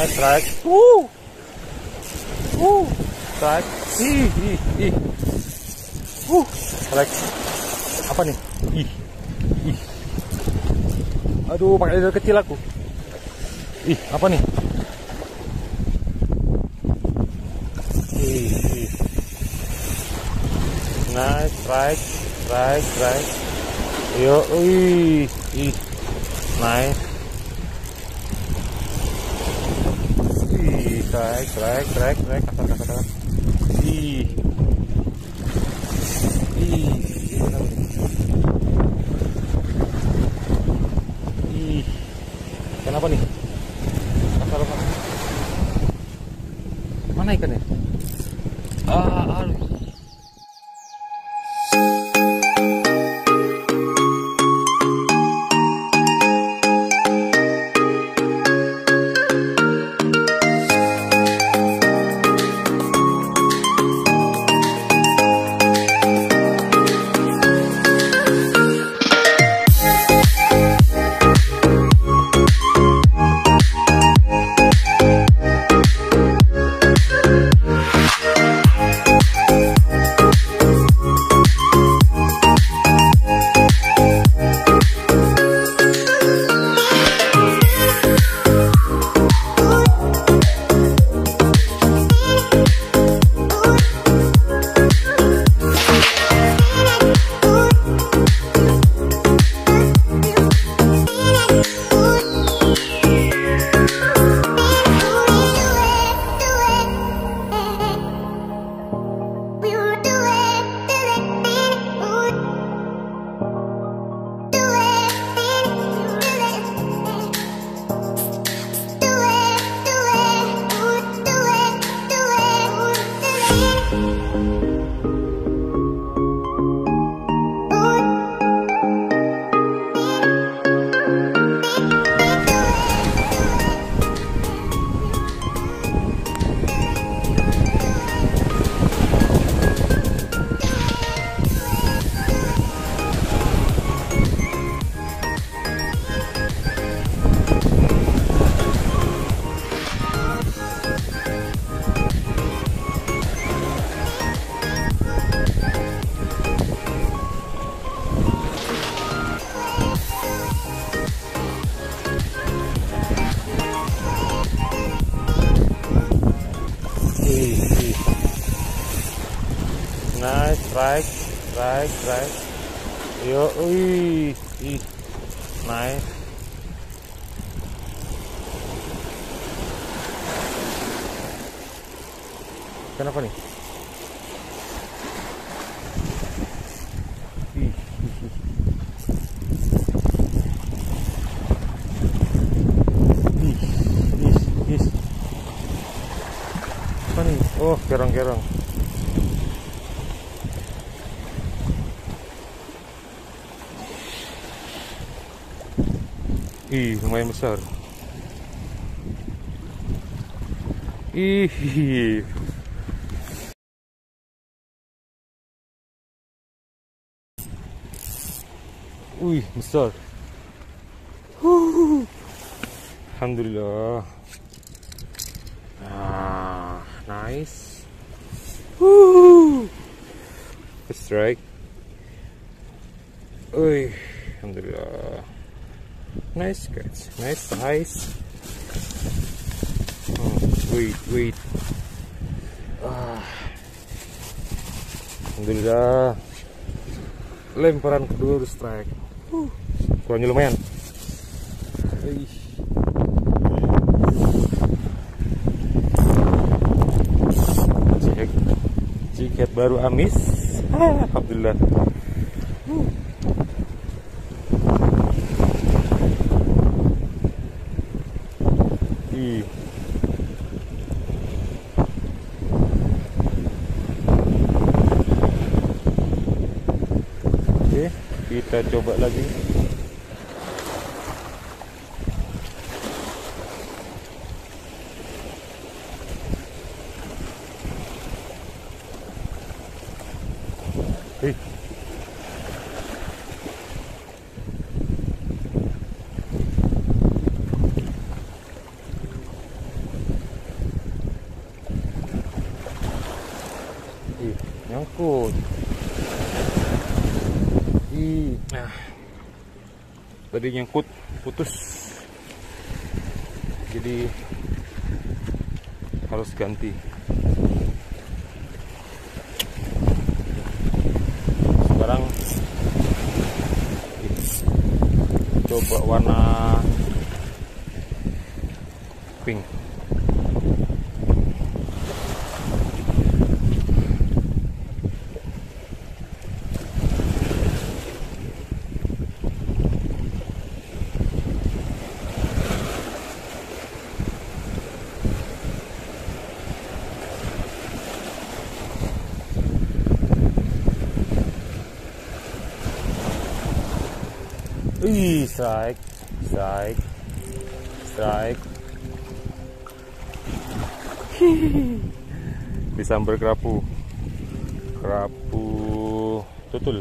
Nice strike. Strike. Ih. Strike. Apa nih? Ih. Aduh, pakai leader kecil aku. Ih, apa nih? Ih. Nice strike. Yo, ih. Nice. Ih, strike. Kata. Ih. Kenapa nih? Mana ikannya? Aduh. Nice strike. Yo, nice. Kenapa nih? Apa nih? Oh, kerang. Lumayan besar. Besar. Alhamdulillah. Nice. Strike. Alhamdulillah. Nice guys, nice size. Wait. Alhamdulillah. Lemparan kedua strike. Kurangnya lumayan. Jiket baru amis. Alhamdulillah. Oke, kita coba lagi. Oh, nah, tadi nyangkut putus, jadi harus ganti. Sekarang coba warna pink. Strike, strike, strike. Disambar kerapu, kerapu tutul.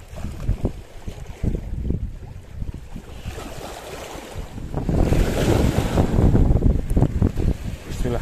Bismillah.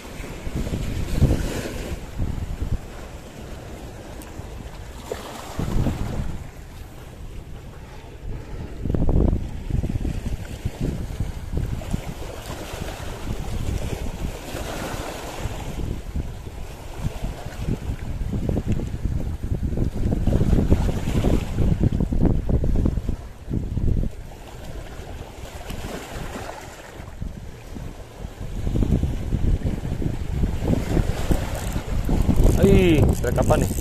Strike apa nih?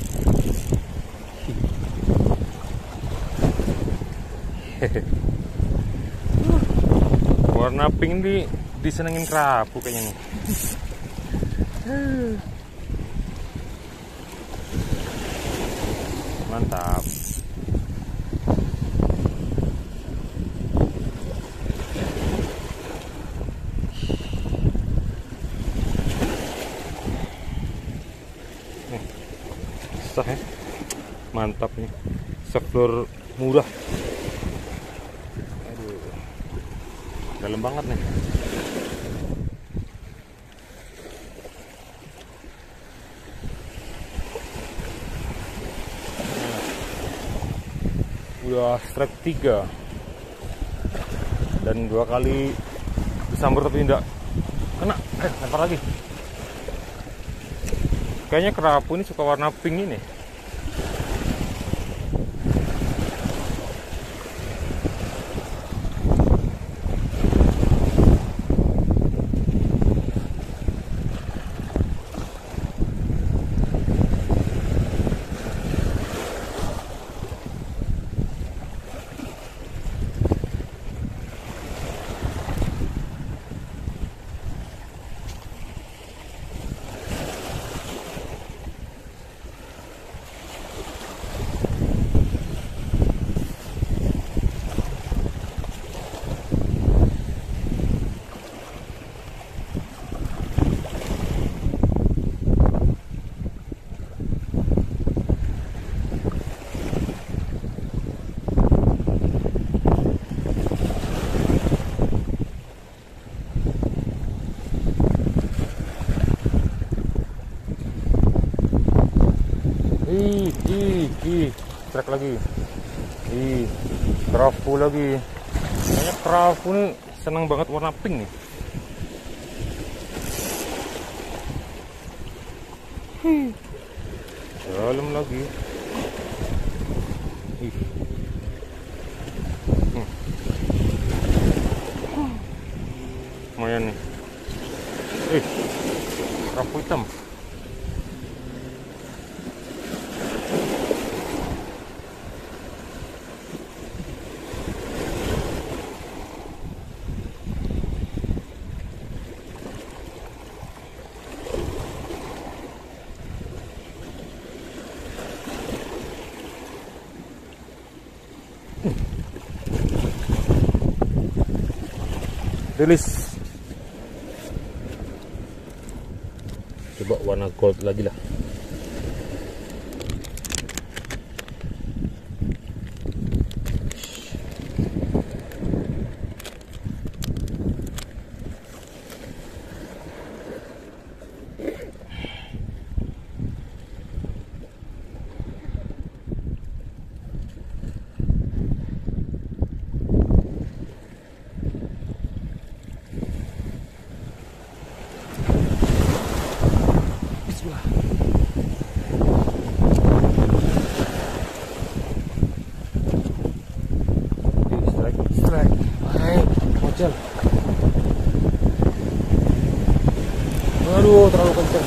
Warna pink disenengin kerapu kayaknya nih. Mantap. Sah ya, mantap nih, seklur murah. Aduh, dalam banget nih. Udah strike 3 dan 2 kali disambar tapi tidak kena. Lempar lagi. Kayaknya kerapu ini suka warna pink ini. Strike lagi. Kerapu lagi. Kayaknya kerapu nih senang banget warna pink nih. Dalam lagi. Lumayan nih. Kerapu hitam. Rilis. Coba warna gold lagi lah. strike. Hai, bocil. Aduh, terlalu kencang.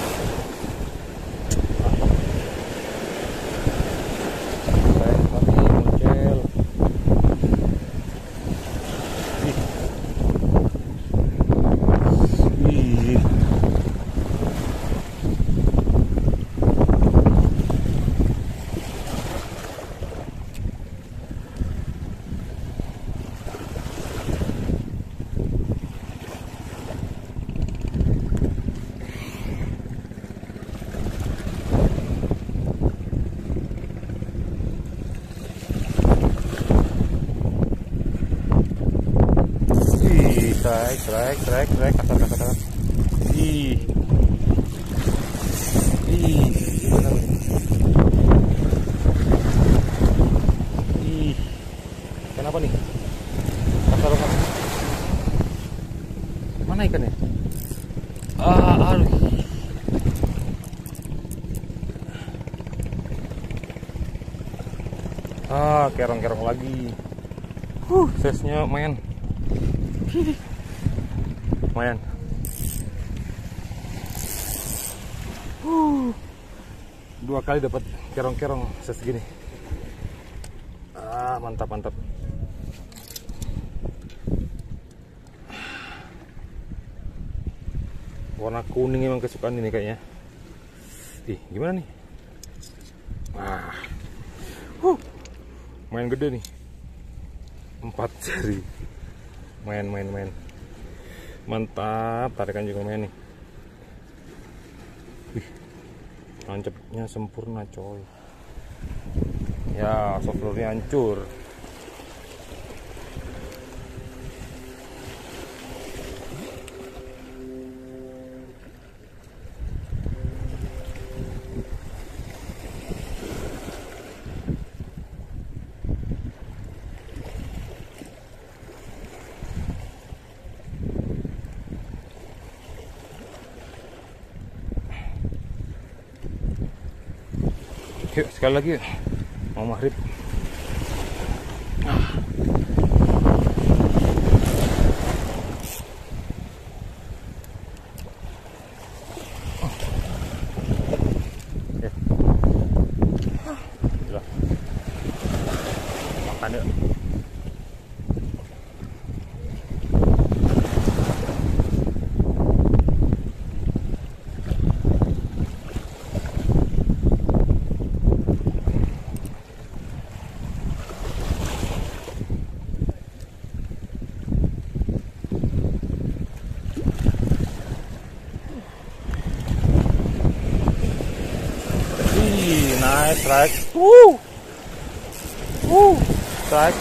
Strike, kasar. Ih, gimana nih? Ih, kenapa nih? Kasar banget. Mana ikannya? Aduh. Kerong-kerong lagi. Size-nya lumayan. Lumayan. Dua kali dapat kerong-kerong segini. Mantap. Warna kuning emang kesukaan ini kayaknya. Ih, gimana nih? Main gede nih. 4 jari. Main. Mantap, tarikan juga main nih. Wih, nancapnya sempurna coy. Ya, software-nya hancur. Yuk, sekali lagi yuk. Mau maghrib. Makan yuk. Nice strike. Strike.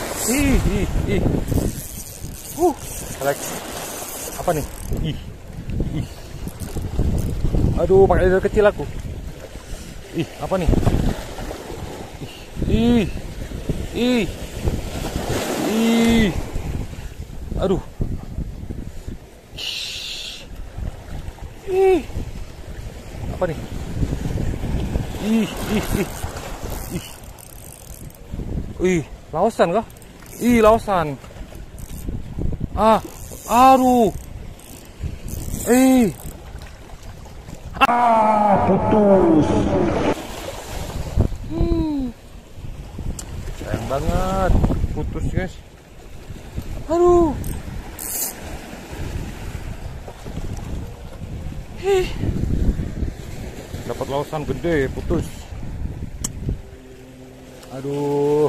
Strike. Apa nih? Aduh, pakai leader kecil aku. Apa nih? Aduh. Apa nih? Lausan kah? Lausan. Aduh. Putus. Sayang banget, putus guys. Aduh. Dapat lausan gede, putus. Aduh.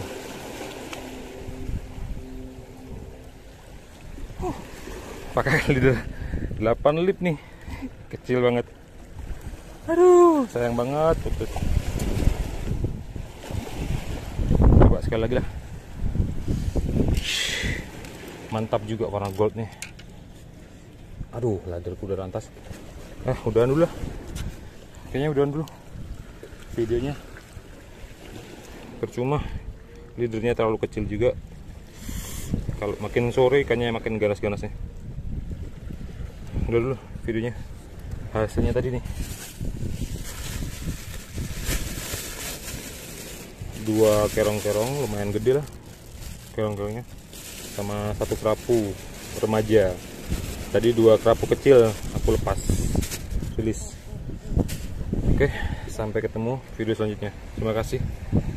Pakai leader 8 lip nih. Kecil banget. Aduh, sayang banget, putus. Coba sekali lagi lah. Mantap juga warna gold nih. Aduh, leaderku udah rantas. Udahan dulu lah. Kayaknya udahan dulu videonya. Percuma, leadernya terlalu kecil juga. Kalau makin sore ikannya makin ganas-ganasnya. Udah dulu videonya. Hasilnya tadi nih. 2 kerong-kerong lumayan gede lah kerong-kerongnya. sama satu kerapu remaja. Tadi 2 kerapu kecil aku lepas rilis. Oke, sampai ketemu video selanjutnya. Terima kasih.